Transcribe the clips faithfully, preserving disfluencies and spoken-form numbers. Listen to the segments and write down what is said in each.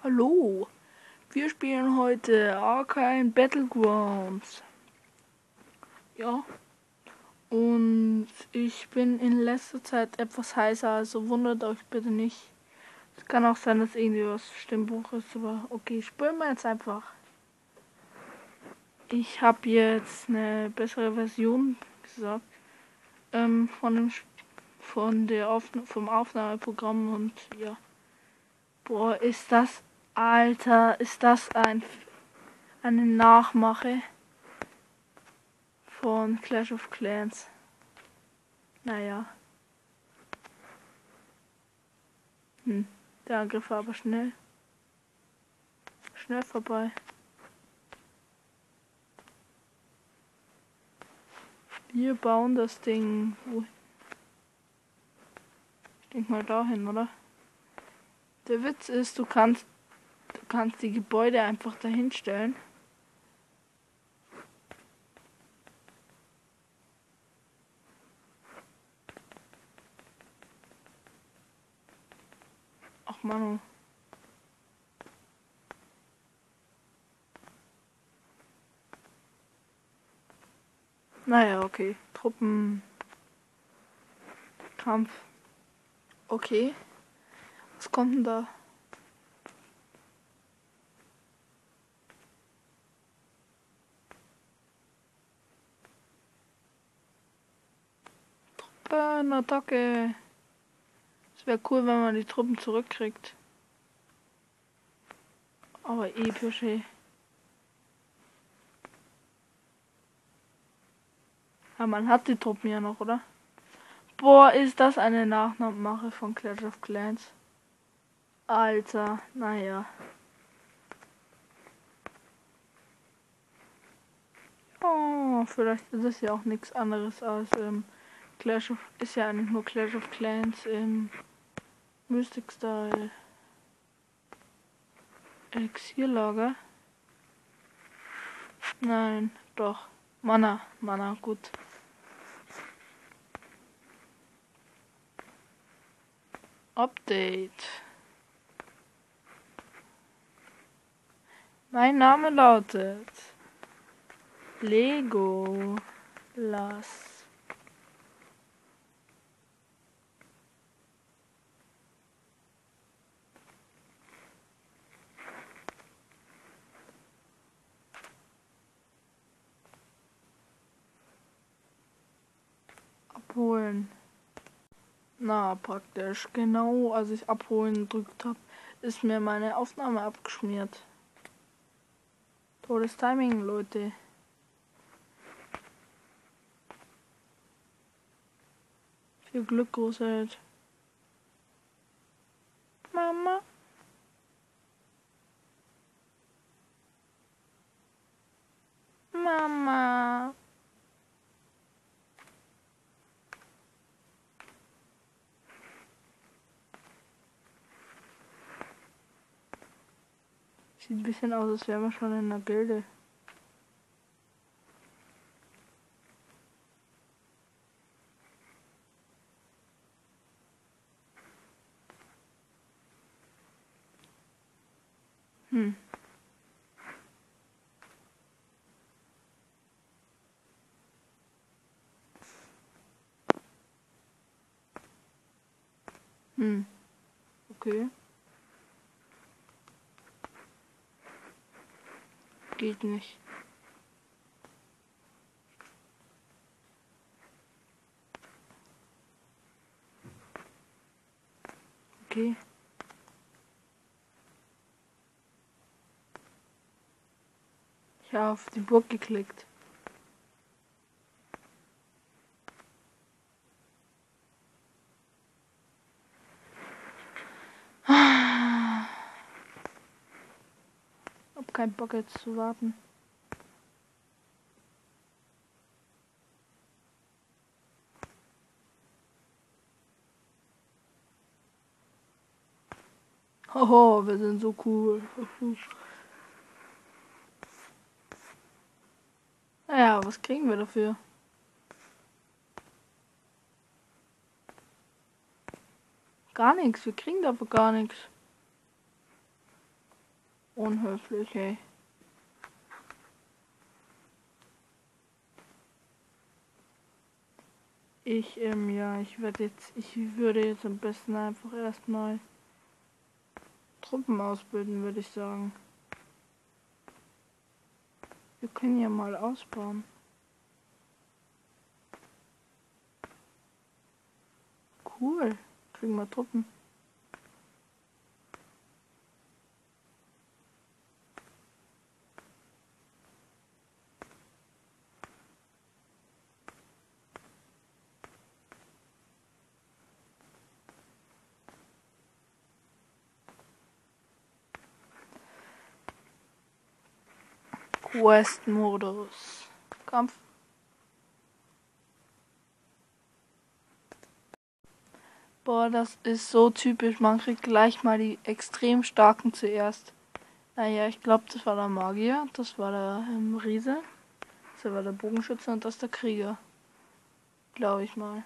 Hallo, wir spielen heute Arcane Battlegrounds. Ja, und ich bin in letzter Zeit etwas heißer, also wundert euch bitte nicht. Es kann auch sein, dass irgendwie was Stimmbuch ist, aber okay, spielen wir jetzt einfach. Ich habe jetzt eine bessere Version gesagt ähm, von dem von der Aufna vom Aufnahmeprogramm und ja. Boah, ist das, Alter, ist das ein eine Nachmache von Clash of Clans. Naja. Hm. Der Angriff war aber schnell. Schnell vorbei. Wir bauen das Ding. Wo? Ich denk mal dahin, oder? Der Witz ist, du kannst, du kannst die Gebäude einfach dahin stellen. Ach Manu. Naja, okay. Truppenkampf. Okay. Was kommt denn da? Truppen-Attacke. Es wäre cool, wenn man die Truppen zurückkriegt. Aber epische. Ja, man hat die Truppen ja noch, oder? Boah, ist das eine Nachmache von Clash of Clans. Alter, naja. Oh, vielleicht ist es ja auch nichts anderes als ähm, Clash of... Ist ja eigentlich nur Clash of Clans im Mystic Style. Elixierlager? Nein, doch. Mana, Mana, gut. Update. Mein Name lautet Lego Las. Abholen. Na, praktisch. Genau, als ich abholen gedrückt habe, ist mir meine Aufnahme abgeschmiert. Tolles Timing, Leute. Viel Glück, Großeltern. Mama. Mama. Sieht ein bisschen aus, als wären wir schon in der Gilde. Hm. Hm. Okay. Geht nicht. Okay. Ich habe auf die Burg geklickt. Hab keinen Bock jetzt zu warten. Hoho, wir sind so cool. Naja, was kriegen wir dafür? Gar nichts, wir kriegen dafür gar nichts. Unhöflich, ey. Ich, ähm, ja, ich werde jetzt, ich würde jetzt am besten einfach erstmal Truppen ausbilden, würde ich sagen. Wir können ja mal ausbauen. Cool. Kriegen wir Truppen. Quest-Modus. Kampf. Boah, das ist so typisch. Man kriegt gleich mal die extrem starken zuerst. Naja, ich glaube, das war der Magier, das war der ähm, Riese, das war der Bogenschütze und das der Krieger. Glaube ich mal.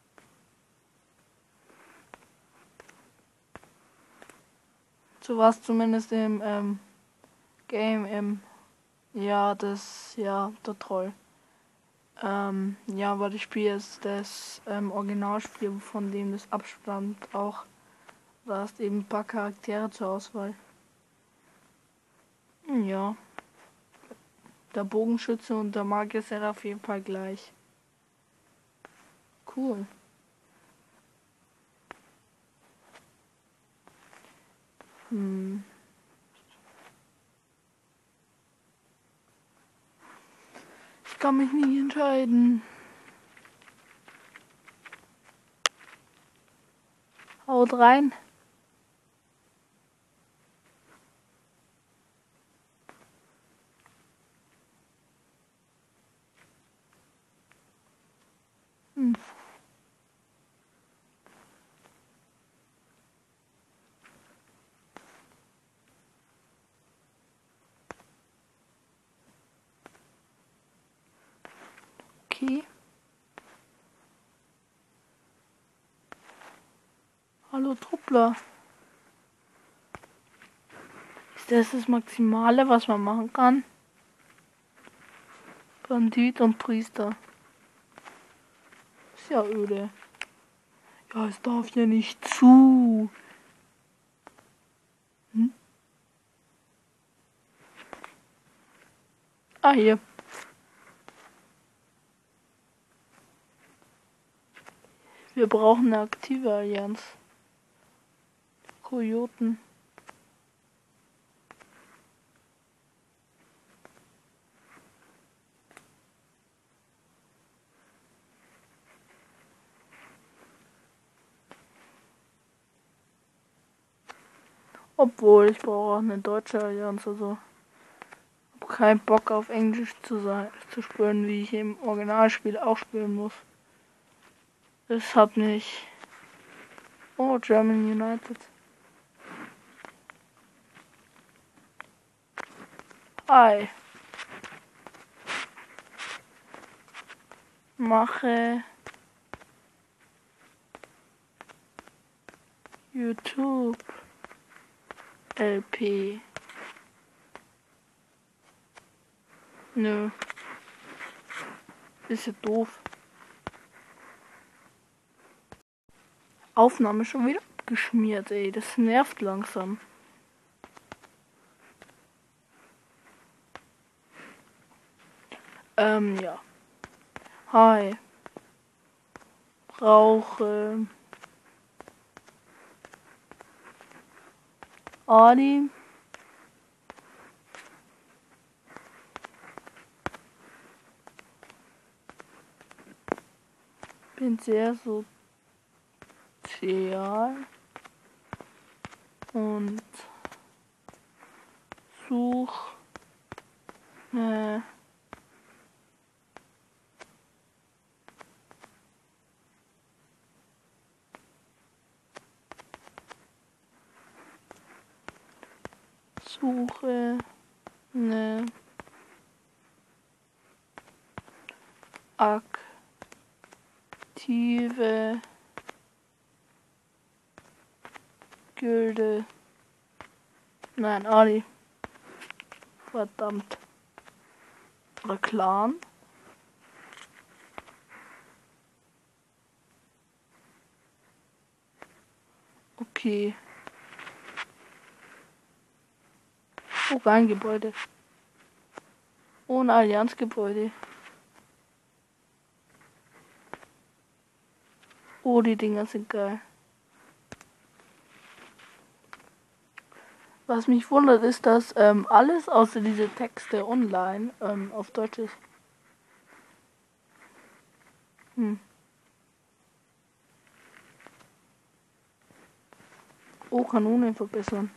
So war es zumindest im ähm, Game im... Ja, das... Ja, der Troll. Ähm, ja, aber das Spiel ist das ähm, Originalspiel, von dem das abstammt auch. Da hast eben ein paar Charaktere zur Auswahl. Ja. Der Bogenschütze und der Magier sind auf jeden Fall gleich. Cool. Hm. Ich kann mich nicht entscheiden. Haut rein. Hm. Okay. Hallo Truppler. Ist das das Maximale, was man machen kann? Bandit und Priester. Ist ja öde. Ja, es darf ja nicht zu. Hm? Ah, hier. Wir brauchen eine aktive Allianz. Kojoten. Obwohl, ich brauche auch eine deutsche Allianz, also. Hab keinen Bock auf Englisch zu sein, zu spielen, wie ich im Originalspiel auch spielen muss. Das hat mich. Oh, German United. Hi. Mache YouTube L P. Nö. Ist ja doof. Aufnahme schon wieder abgeschmiert, ey. Das nervt langsam. Ähm, ja. Hi. Brauche Adi. Bin sehr sozial und such äh, suche eine aktive Gilde. Nein, Adi. Verdammt. Oder Clan. Okay. Oh, kein Gebäude. Oh, ein Allianzgebäude. Oh, die Dinger sind geil. Was mich wundert, ist, dass ähm, alles außer diese Texte online ähm, auf Deutsch ist. Hm. Oh, Kanone verbessern.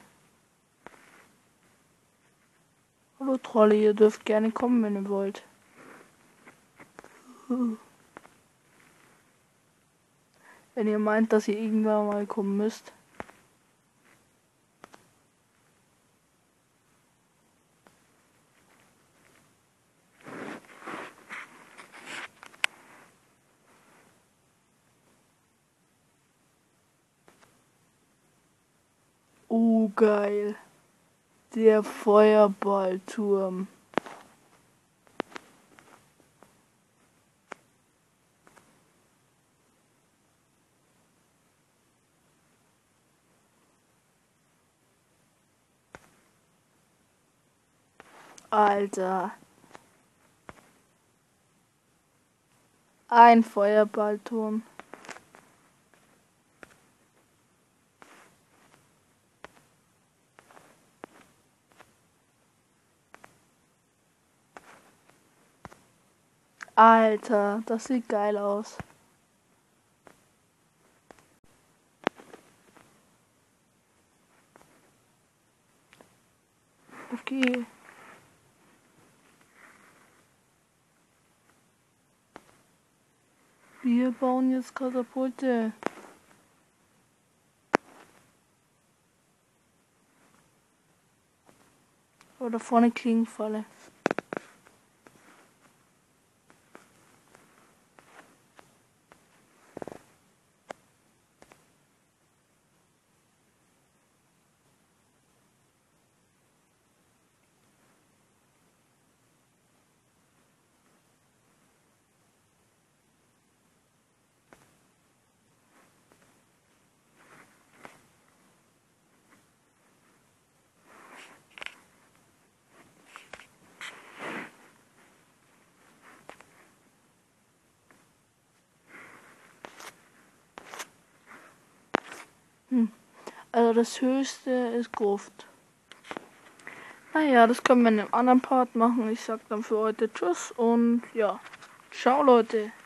Hallo Trolle, ihr dürft gerne kommen, wenn ihr wollt. Wenn ihr meint, dass ihr irgendwann mal kommen müsst. Oh, geil. Der Feuerballturm. Alter. Ein Feuerballturm. Alter, das sieht geil aus. Okay. Wir bauen jetzt Katapulte. Oder vorne Klingenfalle. Hm. Also das höchste ist Gruft. Naja, das können wir in einem anderen Part machen. Ich sag dann für heute Tschüss und ja, ciao Leute.